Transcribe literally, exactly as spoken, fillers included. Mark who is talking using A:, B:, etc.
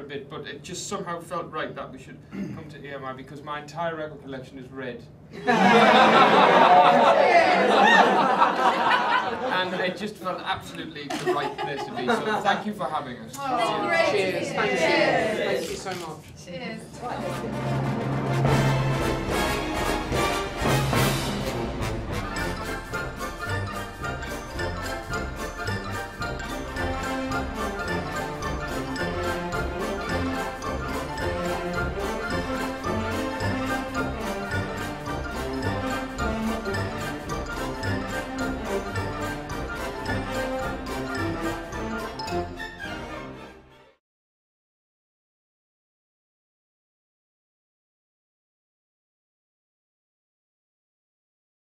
A: bit, but it just somehow felt right that we should come to E M I because my entire record collection is red. And it just felt absolutely the right place to be. So thank you for having us.
B: Oh, great.
C: Cheers. Thank you. Thank you so much.
B: Cheers.